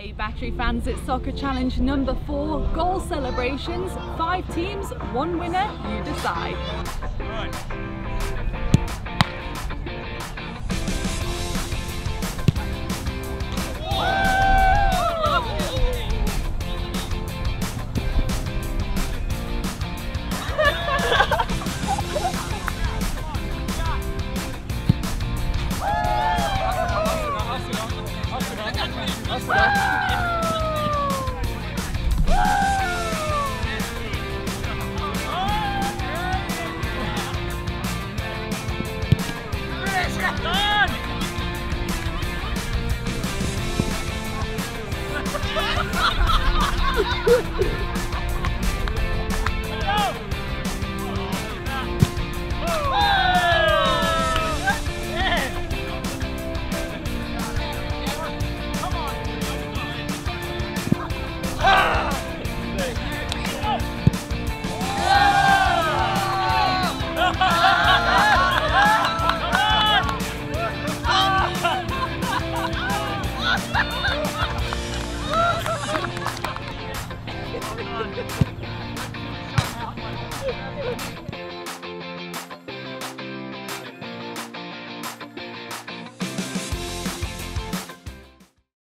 Hey Battery fans, it's Soccer Challenge number 4, goal celebrations, 5 teams, 1 winner, you decide. Right.